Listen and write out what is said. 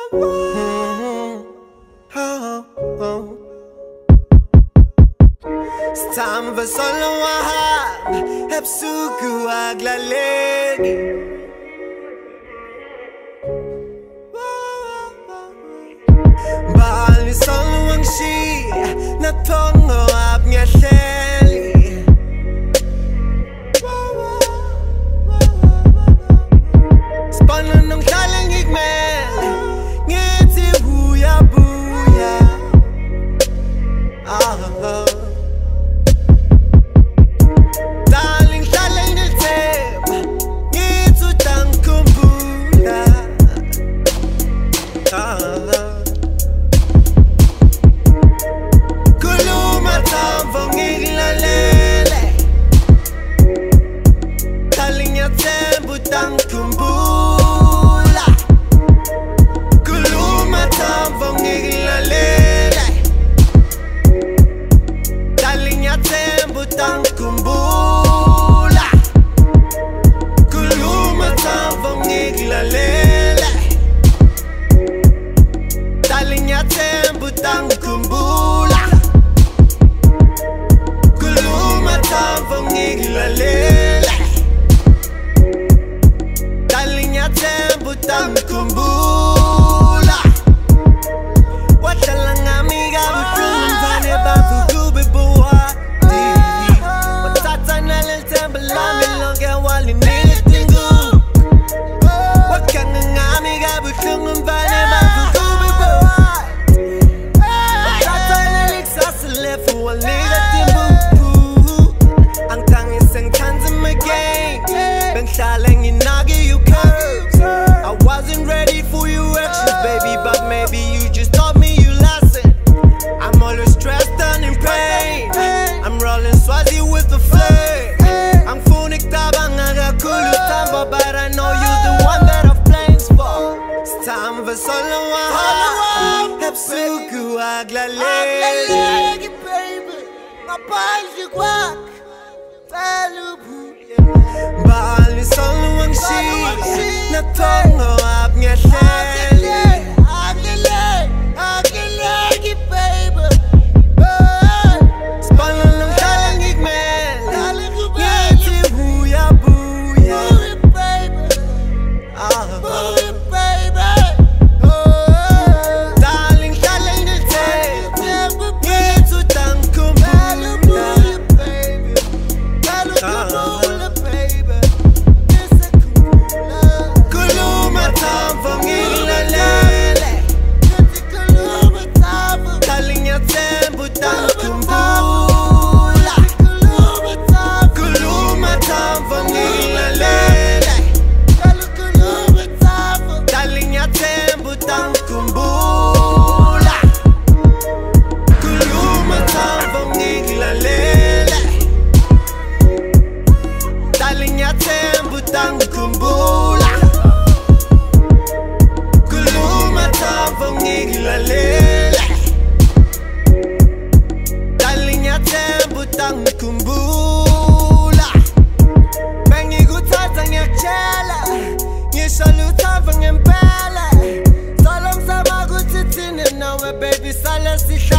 It's time for solo wahab Hepsuku aglalegi Bali solo ang shi Natongo ab nyahleli Spano nung talang igmel Ngiti buya buya Darling talang niltem Ngitu tang kumbula Khuluma tamvong iglalele Taling nyatem butang kumbula Khuluma tamvong iglalele Taling nyatem butang kumbula Khuluma tamvong iglalele Taling nyatem butang kumbula Khuluma tamvong iglalele Taling nyatem butang kumbula Watalang amiga butang vane babu gube buhati Watata nalil tembalami longa wali nilitingu Wakang amiga butang vane babu gube buhati Watata nalik sasalefu wali nilitingu Ang tangis ang kanza magain Bang salang inagi you curves I wasn't ready for your actions baby but maybe you just taught me you lesson I'm always stressed and in pain I'm rolling Swazi with the flame I'm phonik tabang agakulu tamba but I know you're the one that I've plans for It's time for solo wahab Hepsuku aglalegi baby Mapanji kwak Bali solo ang shi Natongo ab nyahleli Aglalegi baby Spano ng talang igmel Ngiti buya buya Darling talang niltem Ngitu tang kumbula Khuluma tamvong iglalele Taling nyatem butang kumbula Khuluma tamvong iglalele Taling nyatem butang kumbula Khuluma tamvong iglalele Taling nyatem butang kumbula Khuluma tamvong iglalele Taling nyatem butang kumbula Bengi gutatang yakchela Ngishalu tamvong empele Salong sama gutitinin nawe baby sala sihla